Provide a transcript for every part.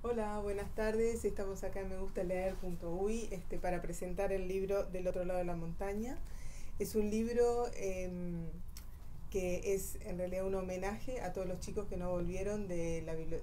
Hola, buenas tardes. Estamos acá en megustaleer.uy para presentar el libro Del otro lado de la montaña. Es un libro que es en realidad un homenaje a todos los chicos que no volvieron de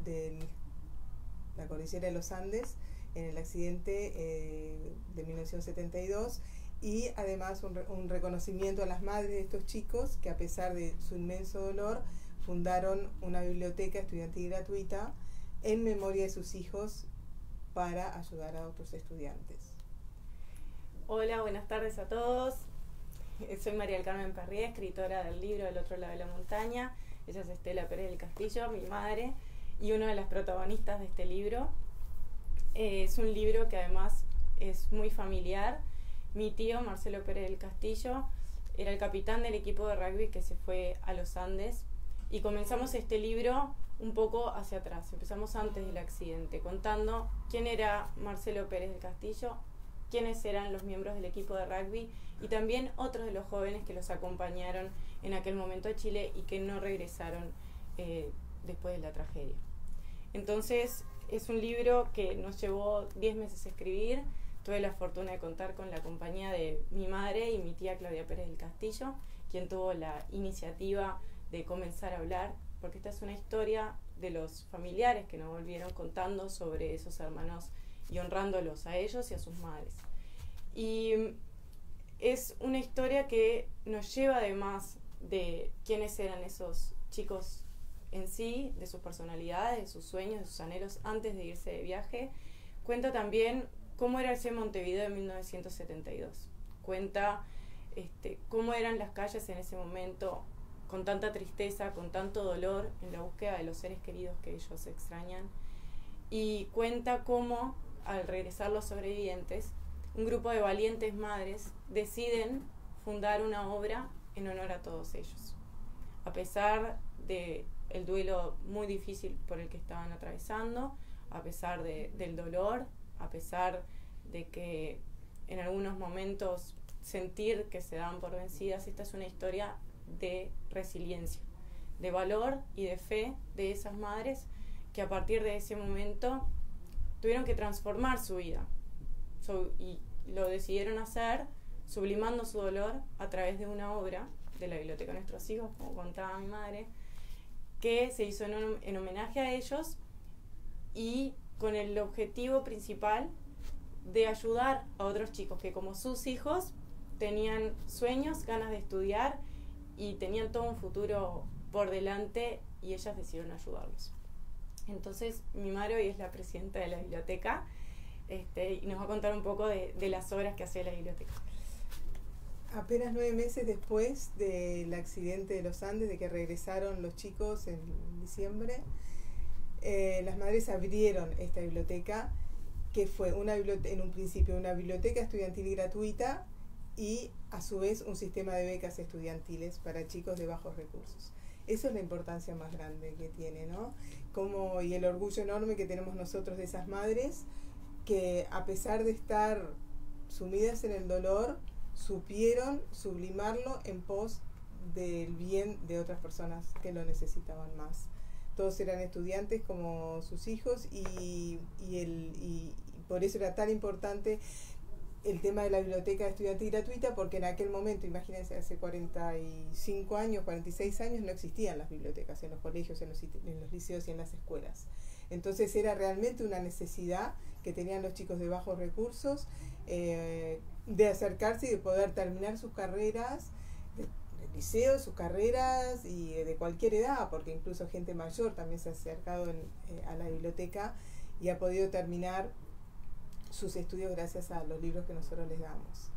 la cordillera de los Andes en el accidente de 1972, y además un reconocimiento a las madres de estos chicos que, a pesar de su inmenso dolor, fundaron una biblioteca estudiantil gratuita en memoria de sus hijos para ayudar a otros estudiantes. Hola, buenas tardes a todos. Soy María del Carmen Perrié, escritora del libro Del otro lado de la montaña. Ella es Estela Pérez del Castillo, mi madre, y una de las protagonistas de este libro. Es un libro que además es muy familiar. Mi tío, Marcelo Pérez del Castillo, era el capitán del equipo de rugby que se fue a los Andes, y comenzamos este libro un poco hacia atrás. Empezamos antes del accidente, contando quién era Marcelo Pérez del Castillo, quiénes eran los miembros del equipo de rugby y también otros de los jóvenes que los acompañaron en aquel momento a Chile y que no regresaron después de la tragedia. Entonces es un libro que nos llevó 10 meses a escribir. Tuve la fortuna de contar con la compañía de mi madre y mi tía Claudia Pérez del Castillo, quien tuvo la iniciativa de comenzar a hablar, porque esta es una historia de los familiares que no volvieron, contando sobre esos hermanos y honrándolos a ellos y a sus madres. Y es una historia que nos lleva, además de quiénes eran esos chicos en sí, de sus personalidades, de sus sueños, de sus anhelos antes de irse de viaje. Cuenta también cómo era ese Montevideo de 1972. Cuenta cómo eran las calles en ese momento, con tanta tristeza, con tanto dolor, en la búsqueda de los seres queridos que ellos extrañan. Y cuenta cómo, al regresar los sobrevivientes, un grupo de valientes madres deciden fundar una obra en honor a todos ellos. A pesar del duelo muy difícil por el que estaban atravesando, a pesar del dolor, a pesar de que en algunos momentos sentir que se dan por vencidas, esta es una historia de resiliencia, de valor y de fe de esas madres que a partir de ese momento tuvieron que transformar su vida y lo decidieron hacer sublimando su dolor a través de una obra de la Biblioteca de Nuestros Hijos, como contaba mi madre, que se hizo en homenaje a ellos y con el objetivo principal de ayudar a otros chicos que, como sus hijos, tenían sueños, ganas de estudiar y tenían todo un futuro por delante, y ellas decidieron ayudarlos. Entonces mi madre hoy es la presidenta de la biblioteca y nos va a contar un poco de las obras que hace la biblioteca. Apenas 9 meses después del accidente de los Andes, de que regresaron los chicos en diciembre, las madres abrieron esta biblioteca, que fue en un principio una biblioteca estudiantil gratuita y a su vez un sistema de becas estudiantiles para chicos de bajos recursos. Eso es la importancia más grande que tiene, ¿no? Y el orgullo enorme que tenemos nosotros de esas madres, que a pesar de estar sumidas en el dolor, supieron sublimarlo en pos del bien de otras personas que lo necesitaban más. Todos eran estudiantes como sus hijos, y por eso era tan importante el tema de la biblioteca estudiantil gratuita, porque en aquel momento, imagínense, hace 45 años, 46 años, no existían las bibliotecas en los colegios, en los liceos y en las escuelas. Entonces era realmente una necesidad que tenían los chicos de bajos recursos, de acercarse y de poder terminar sus carreras, de liceo, sus carreras, y de cualquier edad, porque incluso gente mayor también se ha acercado a la biblioteca y ha podido terminar sus estudios gracias a los libros que nosotros les damos.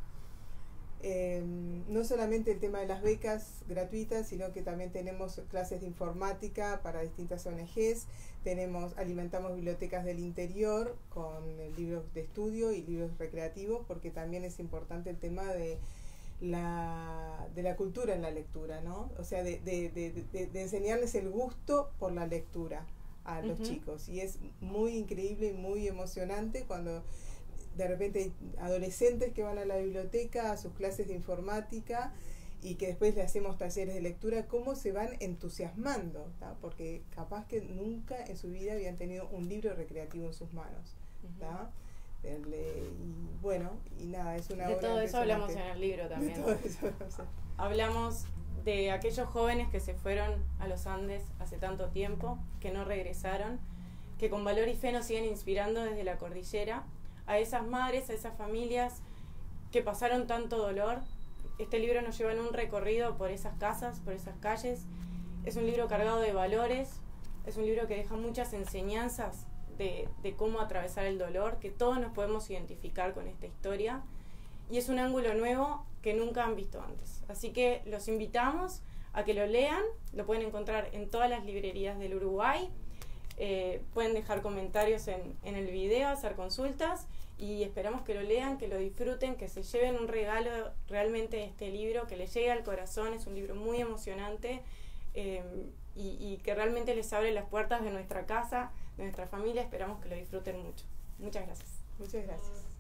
No solamente el tema de las becas gratuitas, sino que también tenemos clases de informática para distintas ONGs, alimentamos bibliotecas del interior con libros de estudio y libros recreativos, porque también es importante el tema de la cultura en la lectura, ¿no? O sea, de enseñarles el gusto por la lectura a los chicos, y es muy increíble y muy emocionante cuando de repente hay adolescentes que van a la biblioteca a sus clases de informática y que después le hacemos talleres de lectura, cómo se van entusiasmando, ¿tá? Porque capaz que nunca en su vida habían tenido un libro recreativo en sus manos, ¿tá? Y bueno, y nada, es una de obra todo eso hablamos en impresionante. el libro también. De todo eso, o sea, Hablamos de aquellos jóvenes que se fueron a los Andes hace tanto tiempo, que no regresaron, que con valor y fe nos siguen inspirando desde la cordillera, a esas madres, a esas familias que pasaron tanto dolor. Este libro nos lleva en un recorrido por esas casas, por esas calles. Es un libro cargado de valores, es un libro que deja muchas enseñanzas de cómo atravesar el dolor, que todos nos podemos identificar con esta historia, y es un ángulo nuevo que nunca han visto antes. Así que los invitamos a que lo lean, lo pueden encontrar en todas las librerías del Uruguay, pueden dejar comentarios en el video, hacer consultas, y esperamos que lo lean, que lo disfruten, que se lleven un regalo realmente de este libro, que les llegue al corazón. Es un libro muy emocionante, y que realmente les abre las puertas de nuestra casa, de nuestra familia. Esperamos que lo disfruten mucho. Muchas gracias. muchas gracias.